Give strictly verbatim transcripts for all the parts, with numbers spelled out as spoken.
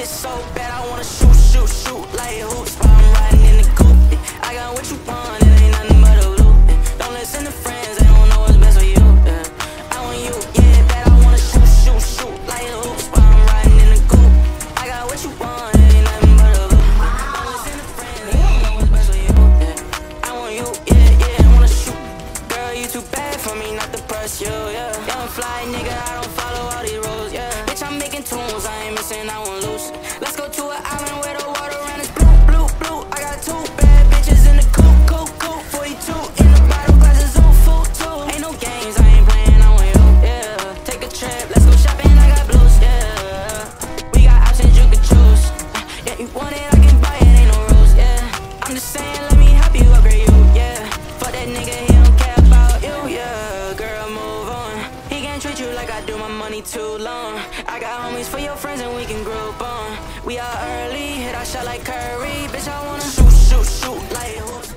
so bad, I wanna shoot, shoot, shoot like hoops while I'm riding in the coupe. I got what you want, it ain't nothing but a loop. Don't listen to friends, they don't know what's best for you. Yeah. I want you, yeah, bad, I wanna shoot, shoot, shoot like hoops while I'm riding in the coupe. I got what you want, it ain't nothing but a loop. Don't listen to friends, they don't know what's best for you. Yeah. I want you, yeah, yeah, I wanna shoot. Girl, you too bad for me not to press you, yeah. Young fly nigga, I don't follow all these rules, yeah. Bitch, I'm making tunes, I ain't missing, I won't lose. Let's go to an island where the water around is blue, blue, blue. I got two bad bitches in the coop, coop, coop. forty-two in the bottle, glasses on full too. Ain't no games, I ain't playing, I want you, yeah. Take a trip, let's go shopping, I got blues, yeah. We got options, you can choose. Yeah, you want it, I can buy it, ain't no rules, yeah. I'm just saying, let me help you upgrade you, yeah. Fuck that nigga, he don't care about you, yeah. Girl, move on. He can't treat you like I do, my money too long. I got homies for your friends and we can group on. We are early, hit our shot like Curry. Bitch, I wanna shoot, shoot, shoot like hoops.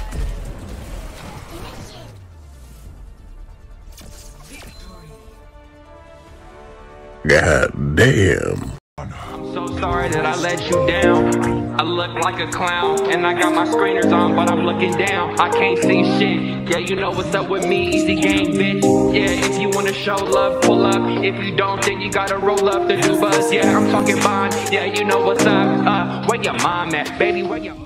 God damn. I'm so sorry that I let you down. I look like a clown, and I got my screeners on, but I'm looking down. I can't see shit. Yeah, you know what's up with me, easy game, bitch. Yeah, if you wanna show love, pull up. If you don't, then you gotta roll up the new bus. Yeah, I'm talking bond. Yeah, you know what's up. Uh, where your mom at, baby? Where your